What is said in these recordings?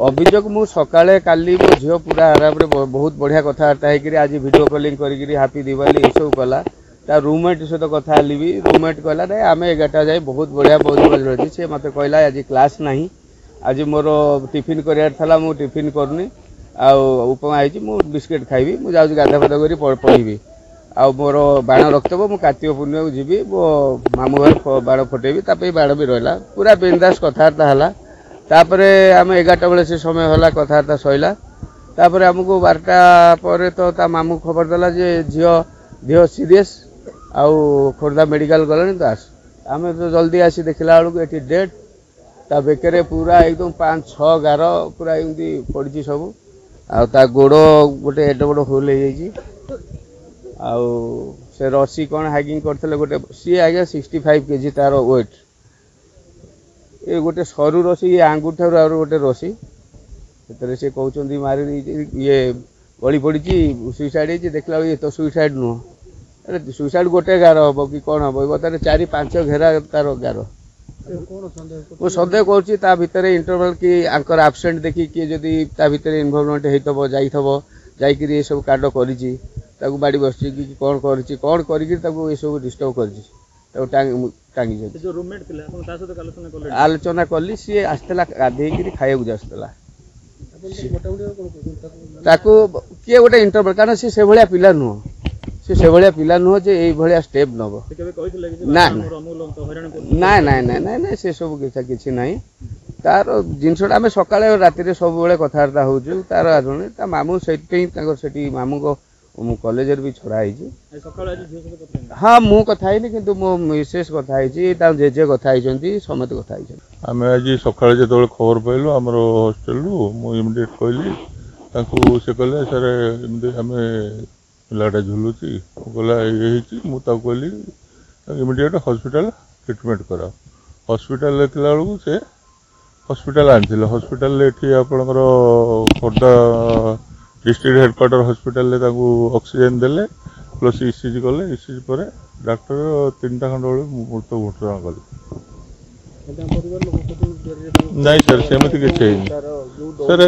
अभियोग मु सकाळे काली मो झील पूरा आराम रे बहुत बढ़िया कथबार्ता होकर आज वीडियो कॉलिंग करी हापी दिवाली ये सब कला ता रूममेट सहित कथा भी रूममेट कहला नहीं आम 11टा जाए बहुत बढ़िया बहुत रही सी मत कहला आज क्लास नहीं आज मोर टिफिन करार मु टिफिन करनी उपमा है मु बिस्किट खाइबी मु जाऊँ गाधा फाधा कर पढ़ी आ मोर बाण रखिथब मु कार्तिक पूर्णिमा को जीवी मो मामू घर बाण फटेबी बाण भी रहा पूरा बिंदास कथबार्ता है तापरे आम 11टा बेले से समय होला कथबार्ता सैला तापरे आमको 12टा पर तो ता मामू खबर देला जे झील देह सीरीयस आउ खोर्धा मेडिकल गलानी तो आस आम तो जल्दी आसी देखला बेलू ये डेड ता बेकरे पूरा एकदम 5-6 गार पूरा एमती पड़ी सब आ गोड़ गोटे एड बड़ होल हो से रसी कौन हाइकिंग करते गोटे सी आज्ञा 65 kg तार वेट ये गोटे सरू रसी ये आंगुठार आ गोटे रसी से कहते मारी ये गली पड़ी सुइसाइड देखला ये तो सुइसाइड नुह अरे सुइसाइड गोटे गार हम कि कौन हम बताने 4-5 घेरा तार गार वो सन्देह कर भितर इंटरवल कि आंकर आबसेंट देखी किए जदि ता भितर इनवल्वमेंट होइतबो जाइकरी ये सब कांड करिछि ताकू बाड़ी बसछि कि कौन करिछि कौन करिकि ताकू ये सब डिस्टर्ब करिछि ताकू टांगी जो रूममेट थिला अपन ता सहित आलोचना कली सी आस्तला गाधेकरी खाइबा जास्तला ताकू किए गोटे इंटरवल कारण से भलिया पिला नुह से भलिया पिला नुह जे एई भलिया स्टेप नबो ना ना ना ना ना ना से सब किछि नाही तार जिनसटा आम सकाळे राति सब बेले कथबार्ता होजु तार आजने ता मामू सेठी मामू को कॉलेज भी छड़ा है हाँ मु कथा कि मो मिसेस कथा जेजे कथा समेत कथा आम आज सका जो खबर पाइलु आम हस्टेल मु इमिडिएट कहली से कहले सर आम पिलाटा झुलुची कहला ये मुझे कहली इमिडिएट हॉस्पिटल ट्रिटमेंट करा हॉस्पिटल देखला बेलू से हॉस्पिटल आनी हॉस्पिटल आपणकर Khordha district headquarter hospital oxygen देले प्लस ईसीजी कले ईसीजी पर डॉक्टर 3टा खंड बेलू मृत घोषणा कले नहीं सर सेमती किसी सर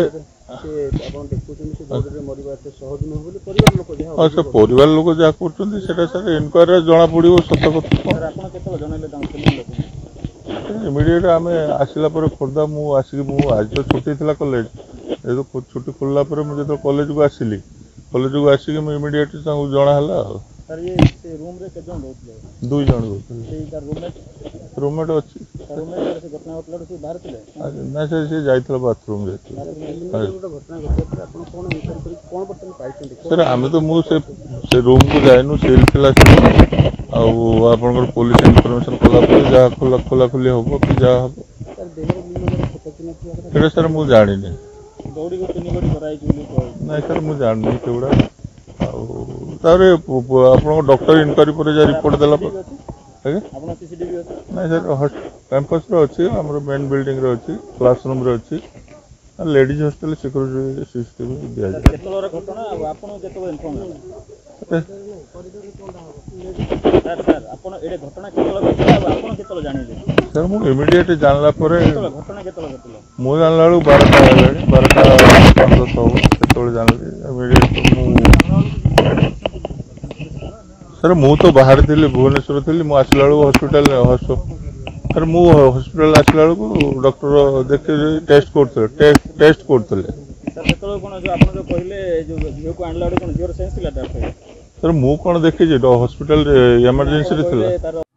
हाँ सर परिवार लोक जहाँ कर सर इनक्वारी जना पड़ो सत कथा इमिडिएट आम आसला खोर्धा मुझे आज तो छुट्टी थी कॉलेज ये तो छुट्टी खोलला मुझे कॉलेज को आसिली कॉलेज को आसिक इमिडिएट जनाला दुई जन रूममेट अच्छी ना सर सी जाइए बाथरूम सर आम तो मुझे रूम को जाइनु सेल थिला आप पुलिस इनफर्मेशन कला जहाँ खोला खोली हम कि जहाँ हम सर मुझे जानी ना सर मुझे जानी सेगुड़ा आप डॉक्टर इनक्वारी पर जा रिपोर्ट देला ना सर कैंपस अच्छी आम मेन बिल्डिंग रे अच्छी क्लासरूम रे अच्छी लेडीज हॉस्टल सिक्योरिटी सीसीटीवी दिया सर मुझे इमिडिएट जानला मुझे जानला बेलू 12टा 15 सब जानली इमिडिएट सर मुझे तो बाहर थी भुवनेश्वर थी मुझे आसला हॉस्पिटल सर मुझे हॉस्पिटल आसला डॉक्टर देखे टेस्ट करते सर मुझे कौन देखी हॉस्पिटल इमरजेंसी